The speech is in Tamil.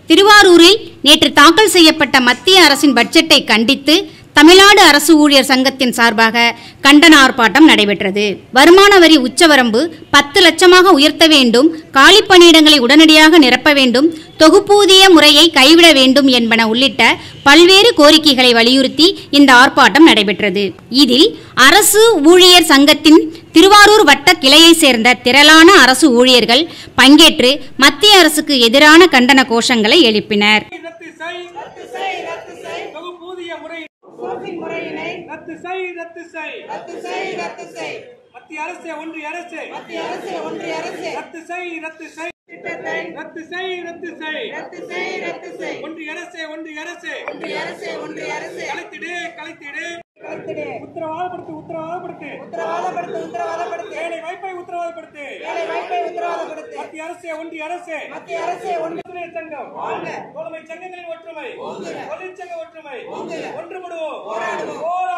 திருவாரூரில் நேற்று தாக்கல் செய்யப்பட்ட மத்திய அரசின் பட்ஜெட்டை கண்டித்து தமிழ்நாடு அரசு ஊழியர் சங்கத்தின் சார்பாக கண்டன ஆர்ப்பாட்டம் நடைபெற்றது. வருமான வரி உச்சவரம்பு 10 லட்சமாக உயர்த்த வேண்டும், காலி பணியிடங்களை உடனடியாக நிரப்ப வேண்டும், தொகுப்பூதிய முறையை கைவிட வேண்டும் என்பன உள்ளிட்ட பல்வேறு கோரிக்கைகளை வலியுறுத்தி இந்த ஆர்ப்பாட்டம் நடைபெற்றது. இதில் அரசு ஊழியர் சங்கத்தின் திருவாரூர் வட்ட கிளையை சேர்ந்த திரளான அரசு ஊழியர்கள் பங்கேற்று மத்திய அரசுக்கு எதிரான கண்டன கோஷங்களை எழுப்பினர். மத்திய அரசு ஒன்றிய அரசு ரத்து செய் ஒன்றிய அரசு கலைத்திடு உத்தரவாதப்படுத்து வேலை வாய்ப்பை உத்தரவாதப்படுத்து மத்திய அரசு ஒன்றிய அரசு சங்கம் தோழமை சங்கங்களின் ஒற்றுமை தொழிற்சங்க ஒற்றுமை ஒன்றுபடுவோம்.